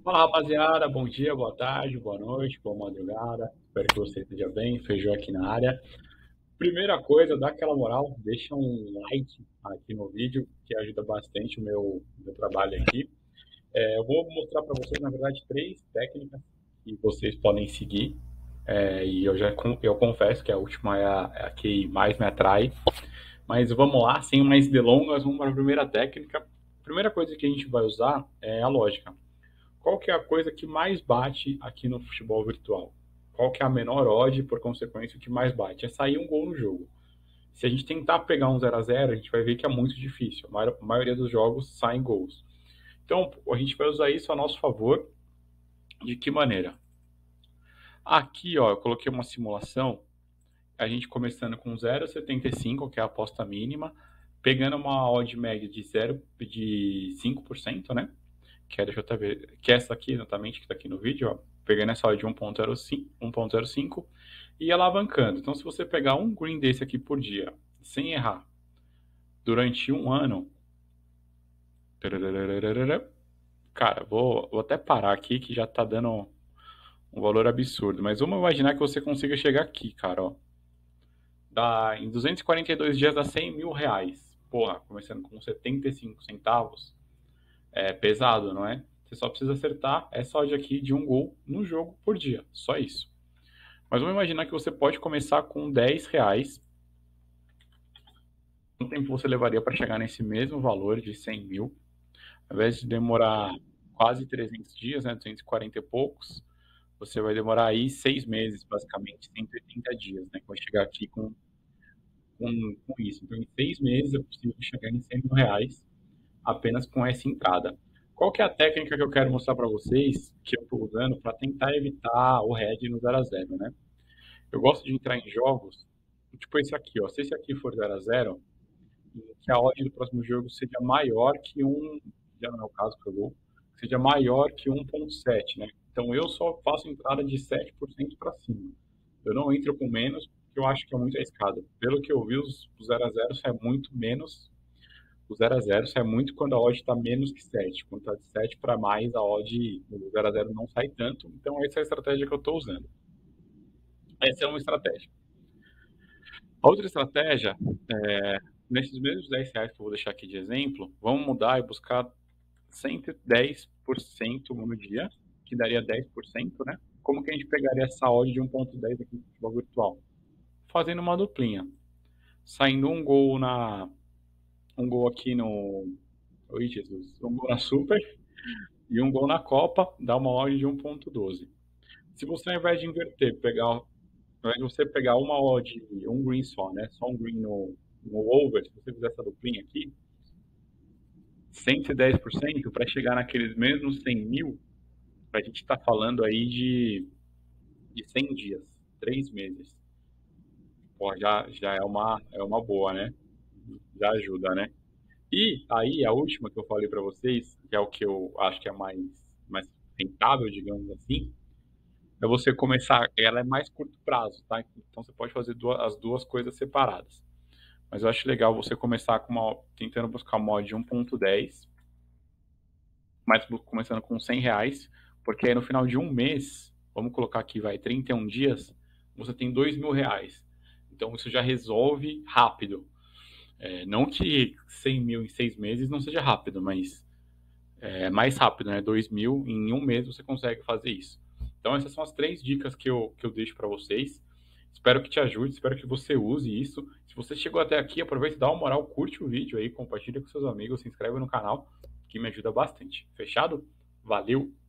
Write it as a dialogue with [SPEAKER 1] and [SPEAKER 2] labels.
[SPEAKER 1] Fala rapaziada, bom dia, boa tarde, boa noite, boa madrugada. Espero que você esteja bem. Feijão aqui na área. Primeira coisa, dá aquela moral, deixa um like aqui no vídeo, que ajuda bastante o meu trabalho aqui. Eu vou mostrar para vocês, na verdade, três técnicas que vocês podem seguir. Eu confesso que a última é a que mais me atrai. Mas vamos lá, sem mais delongas, vamos para a primeira técnica. A primeira coisa que a gente vai usar é a lógica. Qual que é a coisa que mais bate aqui no futebol virtual? Qual que é a menor odd, por consequência, o que mais bate? É sair um gol no jogo. Se a gente tentar pegar um 0 a 0, a gente vai ver que é muito difícil. A maioria dos jogos saem gols. Então, a gente vai usar isso a nosso favor. De que maneira? Aqui, ó, eu coloquei uma simulação, a gente começando com 0,75, que é a aposta mínima, pegando uma odd média de 5%, né? Que é, deixa eu até ver, que é essa aqui exatamente, que está aqui no vídeo, ó, pegando essa odd de 1.05 e alavancando. Então, se você pegar um green desse aqui por dia, sem errar, durante um ano, cara, vou até parar aqui que já tá dando um valor absurdo, mas vamos imaginar que você consiga chegar aqui, cara, ó. Em 242 dias dá 100 mil reais. Porra, começando com 75 centavos, é pesado, não é? Você só precisa acertar essa odd aqui de um gol no jogo por dia. Só isso. Mas vamos imaginar que você pode começar com 10 reais. Quanto tempo você levaria para chegar nesse mesmo valor de 100 mil? Ao invés de demorar quase 300 dias, né, 240 e poucos, você vai demorar aí 6 meses, basicamente, 180 dias, né, que vai chegar aqui com isso. Então, em 6 meses, eu consigo chegar em 100 mil reais apenas com essa entrada. Qual que é a técnica que eu quero mostrar para vocês, que eu estou usando para tentar evitar o head no 0 a 0, né? Eu gosto de entrar em jogos, tipo esse aqui, ó. Se esse aqui for 0 a 0, que a odd do próximo jogo seja maior que já não é o caso que eu vou, seja maior que 1,7, né? Então eu só faço entrada de 7% para cima. Eu não entro com menos, porque eu acho que é muito arriscado. Pelo que eu vi, o 0 a 0 sai muito menos. O 0 a 0 sai muito quando a odd está menos que 7. Quando está de 7 para mais, a odd do 0 a 0 não sai tanto. Então essa é a estratégia que eu estou usando. Essa é uma estratégia. A outra estratégia, nesses mesmos 10 reais que eu vou deixar aqui de exemplo, vamos mudar e buscar 110% no dia, que daria 10%, né? Como que a gente pegaria essa odd de 1,10 aqui no futebol virtual? Fazendo uma duplinha. Saindo um gol aqui no. Oi, Jesus. Um gol na Super e um gol na Copa, dá uma odd de 1,12. Se você, ao invés de inverter, ao invés de você pegar uma odd, um green só, né? Só um green no over, se você fizer essa duplinha aqui, 110% para chegar naqueles mesmos 100 mil, a gente está falando aí de 100 dias, 3 meses. Pô, já é uma boa, né? Já ajuda, né? E aí, a última que eu falei para vocês, que é o que eu acho que é mais rentável, digamos assim, é você começar. Ela é mais curto prazo, tá? Então você pode fazer as duas coisas separadas. Mas eu acho legal você começar tentando buscar uma mod de 1,10, mas começando com 100 reais, porque aí no final de um mês, vamos colocar aqui, vai, 31 dias, você tem 2 mil reais. Então isso já resolve rápido. Não que 100 mil em 6 meses não seja rápido, mas é mais rápido, né? 2 mil em um mês você consegue fazer isso. Então essas são as três dicas que eu deixo para vocês. Espero que te ajude, espero que você use isso. Se você chegou até aqui, aproveita e dá uma moral, curte o vídeo aí, compartilha com seus amigos, se inscreve no canal, que me ajuda bastante. Fechado? Valeu!